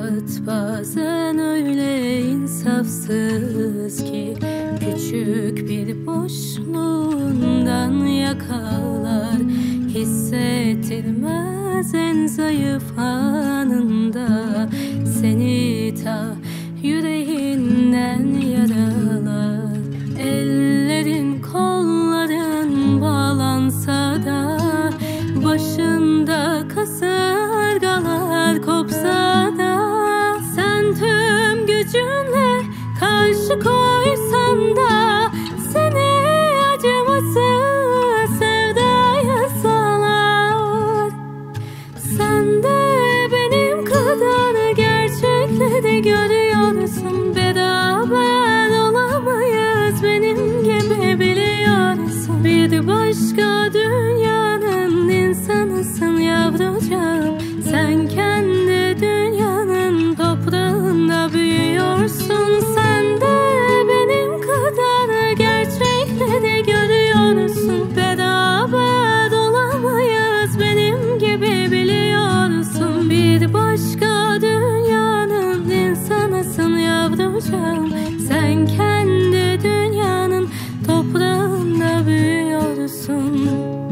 Hayat bazen öyle insafsız ki küçük bir boşluğundan yakalar. Hissettirmez en zayıf anında, seni ta yüreğinden yaralar. Ellerin kolların bağlansa da, başında kasırgalar kopsa da, sen tüm gücünle karşı koysan da, seni acımasız sevdaya salar. Sen de benim kadar gerçekleri görüyorsun. Beraber olamayız benim gibi, biliyorsun. Bir başka dünyanın insanısın yavrucağım. Sen kendi dünyanın toprağında büyüyorsun. Sen de benim kadar gerçekleri görüyorsun. Beraber olamayız benim gibi, biliyorsun. Bir başka dünyanın insanısın yavrucağım. Sen kendi dünyanın toprağında büyüyorsun.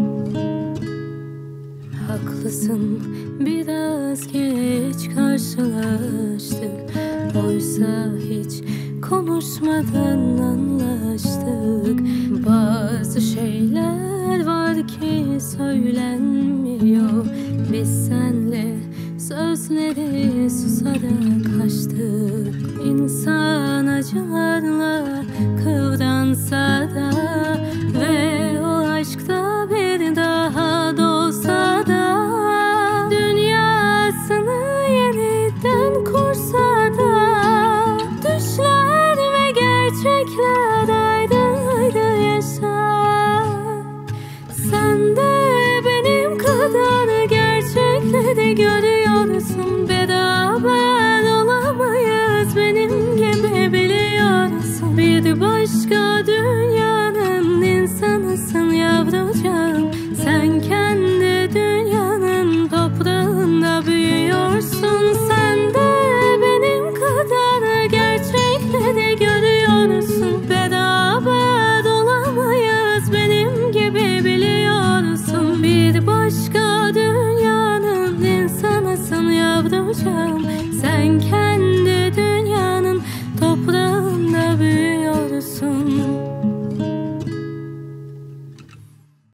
Haklısın, biraz geç karşılaştık. Oysa hiç konuşmadan anlaştık. Bazı şeyler var ki söylenmiyor. Biz senle sözleri susarak açtık. İnsan acılarla kıvransa da ve o aşkta bir daha doğsa da, dünyasını yeniden kursa da, düşler ve gerçekler ayrı ayrı yaşar. Sen de benim kadar gerçekleri görüyorsun.